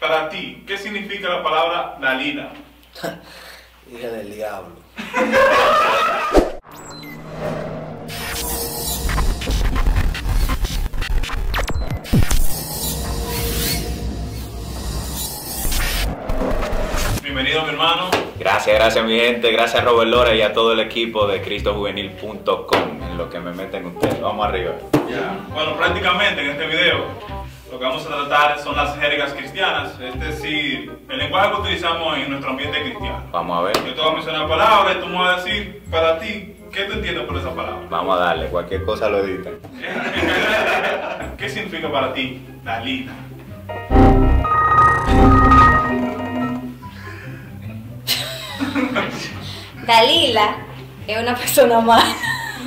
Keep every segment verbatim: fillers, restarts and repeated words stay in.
para ti, ¿qué significa la palabra Dalila? Hija del diablo. Bienvenido, mi hermano. Gracias, gracias mi gente, gracias a Robert Lora y a todo el equipo de cristo juvenil punto com en lo que me meten ustedes. Vamos arriba. Yeah. Bueno, prácticamente en este video lo que vamos a tratar son las jergas cristianas, es decir, el lenguaje que utilizamos en nuestro ambiente cristiano. Vamos a ver. Yo te voy a mencionar palabras y tú me vas a decir para ti, ¿qué tú entiendes por esa palabra? Vamos a darle, cualquier cosa lo editan. ¿Qué significa para ti Dalila? Dalila es una persona mala.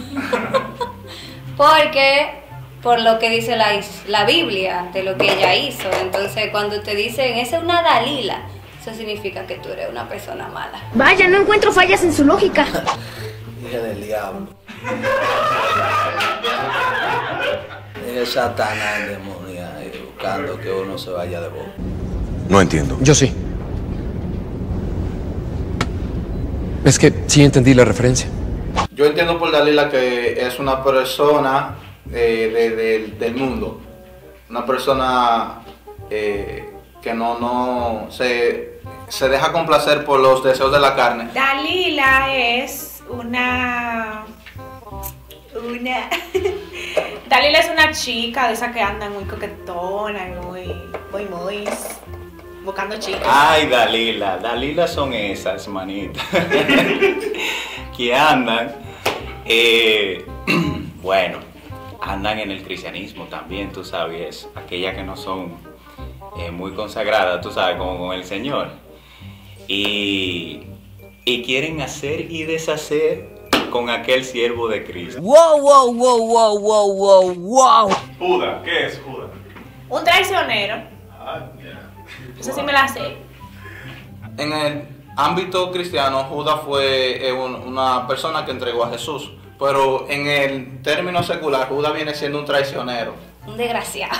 Porque, por lo que dice la, la Biblia, de lo que ella hizo. Entonces, cuando te dicen, esa es una Dalila, eso significa que tú eres una persona mala. Vaya, no encuentro fallas en su lógica. Hija del diablo. Es Satanás endemoniado y buscando que uno se vaya de boca. No entiendo. Yo sí. Es que sí entendí la referencia. Yo entiendo por Dalila que es una persona eh, de, de, del mundo. Una persona eh, que no, no se, se deja complacer por los deseos de la carne. Dalila es una... Una... Dalila es una chica de esas que andan muy coquetona, muy, muy, muy... buscando chicas. Ay, Dalila, Dalila son esas, manitas, que andan, eh, bueno, andan en el cristianismo también, tú sabes, aquellas que no son eh, muy consagradas, tú sabes, como con el Señor, y, y quieren hacer y deshacer con aquel siervo de Cristo. Wow, wow, wow, wow, wow, wow, wow. Judas, ¿qué es Judas? Un traicionero. Ah, yeah. Eso sí me la sé. En el ámbito cristiano, Judas fue eh, un, una persona que entregó a Jesús. Pero en el término secular, Judas viene siendo un traicionero. Un desgraciado.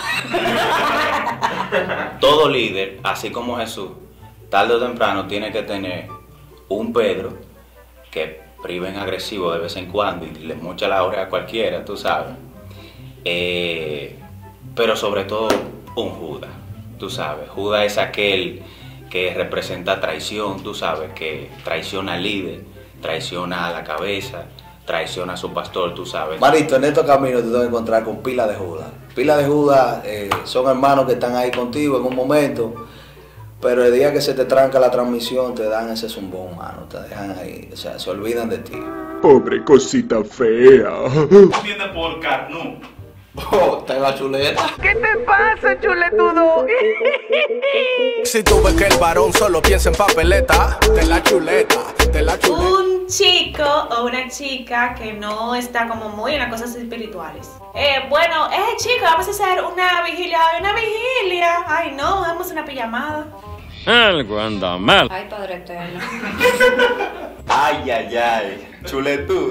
Todo líder, así como Jesús, tarde o temprano tiene que tener un Pedro que priven agresivo de vez en cuando y le mocha la oreja a cualquiera, tú sabes. Eh, pero sobre todo un Judas, tú sabes. Judas es aquel que representa traición, tú sabes, que traiciona al líder, traiciona a la cabeza, traiciona a su pastor, tú sabes. Marito, en estos caminos te vas a encontrar con pila de Judas. Pila de Judas eh, son hermanos que están ahí contigo en un momento, pero el día que se te tranca la transmisión te dan ese zumbón, mano, te dejan ahí, o sea, se olvidan de ti. Pobre cosita fea. ¿Qué entiendes por carnú? Oh, está en la chuleta. ¿Qué te pasa, chuletudo? Si tú ves que el varón solo piensa en papeleta, de la chuleta, de la chuleta. Un chico o una chica que no está como muy en las cosas espirituales. Eh, bueno, eh chico, vamos a hacer una vigilia, una vigilia. Ay no, hagamos una pijamada. Algo anda mal. Ay, Padre Eterno. Ay, ay, ay, chuletú.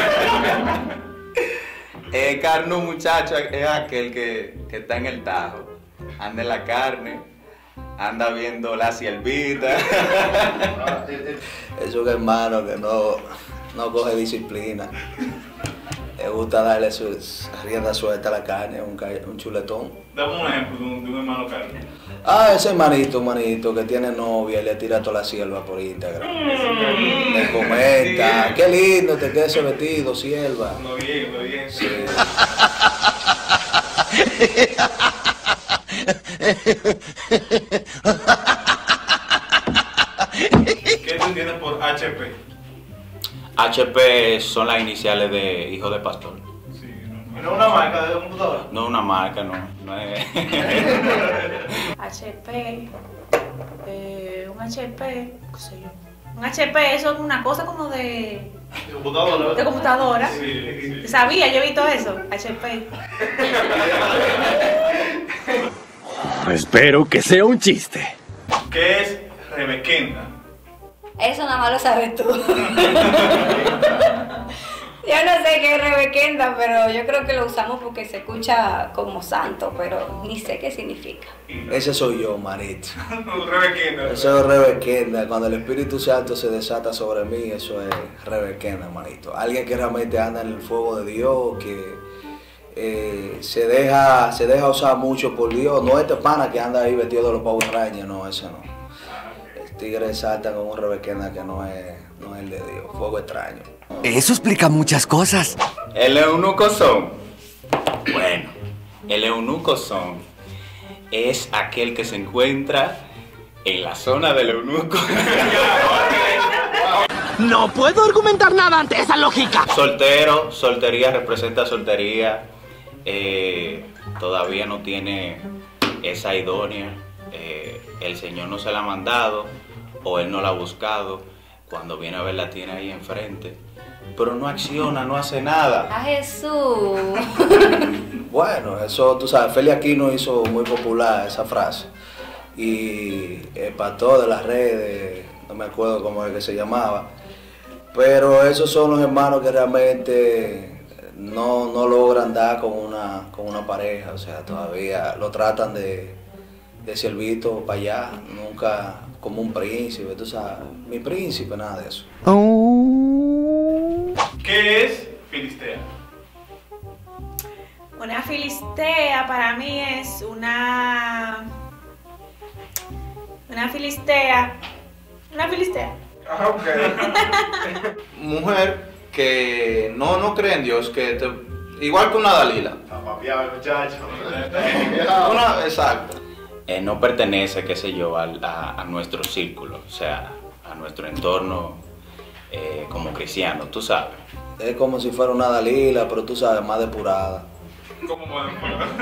Eh, carno, muchacha, es aquel que, que está en el tajo, anda en la carne, anda viendo la siervita. Es un hermano que no, no coge disciplina. Le gusta darle su rienda suelta a la carne, un, un chuletón. Dame un ejemplo de un, de un hermano carne. Ah, ese hermanito, manito, que tiene novia y le tira toda la sierva por Instagram. Mm. Le comenta, sí. Qué lindo te queda ese vestido, sierva. Lo bien, lo bien. Sí. ¿Qué tú entiendes por H P? H P son las iniciales de hijo de pastor. Sí, no, no es una marca de computadora. No es una marca, no, no es. H P, eh, un H P, qué sé yo. Un H P, eso es una cosa como de... De computadora. De computadora. Sí, sí. Sabía, yo he visto eso, H P. Espero que sea un chiste. ¿Qué es Rebequenda? Eso nada más lo sabes tú. Yo no sé qué es rebequenda, pero yo creo que lo usamos porque se escucha como santo, pero ni sé qué significa. Ese soy yo, manito. Rebequenda. Eso es rebequenda. Cuando el Espíritu Santo se desata sobre mí, eso es rebequenda, manito. Alguien que realmente anda en el fuego de Dios, que eh, se deja se deja usar mucho por Dios. No este pana que anda ahí vestido de los Power Rangers, no, ese no. El tigre salta con un rebequenda que no es, no es el de Dios. Fuego extraño. Eso explica muchas cosas. El eunuco son. Bueno, el eunuco son es aquel que se encuentra en la zona del eunuco. No puedo argumentar nada ante esa lógica. Soltero, soltería representa soltería. Eh, todavía no tiene esa idónea. Eh, el Señor no se la ha mandado o Él no la ha buscado. Cuando viene a ver la tiene ahí enfrente. Pero no acciona, no hace nada. ¡A Jesús! Bueno, eso, tú sabes, Feli Aquino hizo muy popular esa frase. Y el pastor de las redes, no me acuerdo cómo es que se llamaba, pero esos son los hermanos que realmente no, no logran dar con una, con una pareja, o sea, todavía lo tratan de, de servito para allá, nunca como un príncipe, tú sabes, mi príncipe, nada de eso. ¿Qué es filistea? Una filistea para mí es una... Una filistea... Una filistea. Ah, ok. Mujer que no, no cree en Dios, que te, igual que una Dalila. Una, exacto. Eh, no pertenece, qué sé yo, al- a, a nuestro círculo, o sea, a nuestro entorno eh, como cristiano, tú sabes. Es como si fuera una Dalila, pero tú sabes, más depurada. ¿Cómo podemos?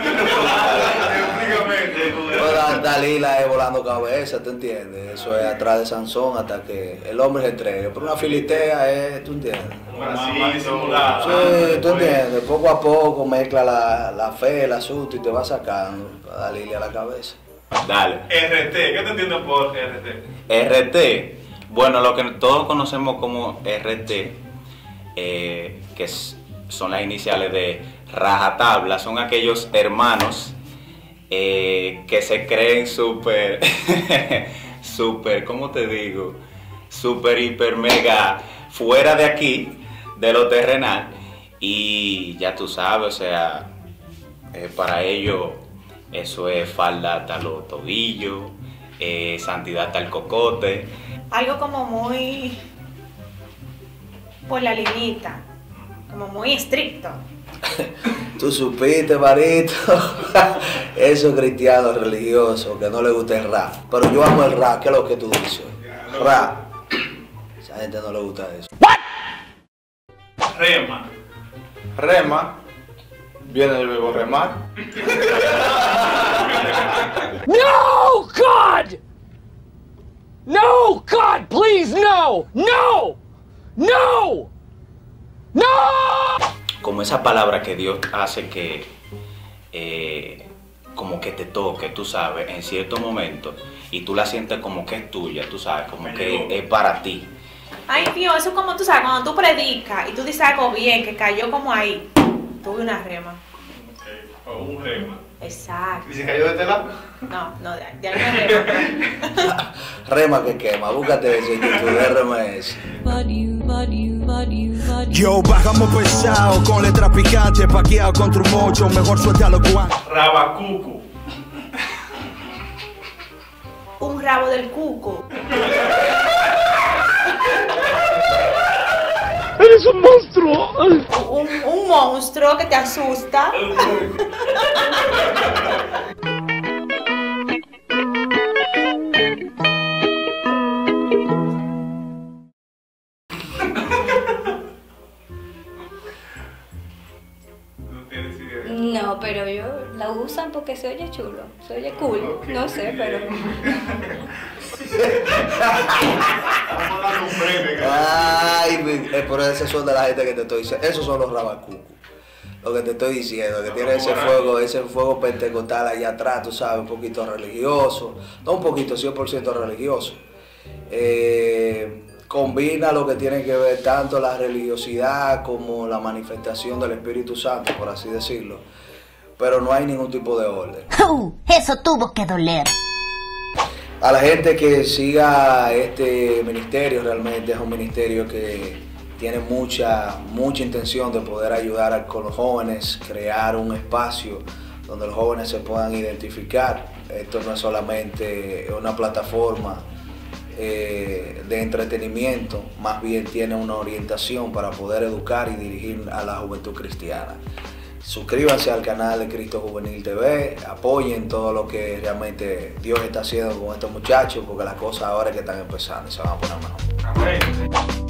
Pues Da- Dalila es volando cabeza, ¿tú entiendes? Eso es atrás de Sansón hasta que el hombre se entregue. Pero una filistea es, ¿tú entiendes? Más disimulada. Sí, tú entiendes, poco a poco mezcla la, la fe, el asunto y te va sacando para darle a la cabeza. Dale. R T, ¿qué te entiendes por R T? R T, bueno, lo que todos conocemos como R T, eh, que es- son las iniciales de rajatabla, son aquellos hermanos eh, que se creen súper, súper, ¿cómo te digo? Súper, hiper, mega, fuera de aquí, de lo terrenal, y ya tú sabes, o sea, eh, para ellos eso es falda hasta los tobillos, eh, santidad hasta el cocote. Algo como muy... por la linita. Como muy estricto. Tú supiste, marito. Esos cristianos religiosos que no les gusta el rap. Pero yo amo el rap, ¿qué es lo que tú dices? Rap. Esa gente no le gusta eso. Rema. Rema, viene del verbo remar. No, God! No, God, please, no! No! No! ¡No! Como esa palabra que Dios hace que eh, como que te toque, tú sabes, en cierto momento, y tú la sientes como que es tuya, tú sabes, como que es para ti. Ay, Dios, eso es como tú sabes, cuando tú predicas y tú dices algo bien, que cayó como ahí. Tuve una rema. O un rema. Exacto. ¿Y se cayó de este lado? No, no, de, de ahí me rema. Rema que quema, búscate ese YouTube de R M S. Yo bajamos pesado con letra picante, paqueado contra un mocho, mejor suelta los guantes. Rabacucu. Un rabo del cuco. ¡Eres un monstruo! Un, un monstruo que te asusta. No, pero yo la usan porque se oye chulo, se oye cool, no sé, pero... Ay, mi- eh, pero esos son de la gente que te estoy diciendo. Esos son los rabacucos. Lo que te estoy diciendo, que tiene ese fuego, ese fuego pentecostal allá atrás, tú sabes, un poquito religioso. No un poquito, cien por ciento religioso. Eh, combina lo que tiene que ver tanto la religiosidad como la manifestación del Espíritu Santo, por así decirlo, pero no hay ningún tipo de orden. Uh, eso tuvo que doler. A la gente que siga este ministerio, realmente es un ministerio que tiene mucha, mucha intención de poder ayudar a, con los jóvenes, crear un espacio donde los jóvenes se puedan identificar. Esto no es solamente una plataforma eh, de entretenimiento, más bien tiene una orientación para poder educar y dirigir a la juventud cristiana. Suscríbanse al canal de Cristo Juvenil T V, apoyen todo lo que realmente Dios está haciendo con estos muchachos, porque las cosas ahora es que están empezando y se van a poner mejor. Amén.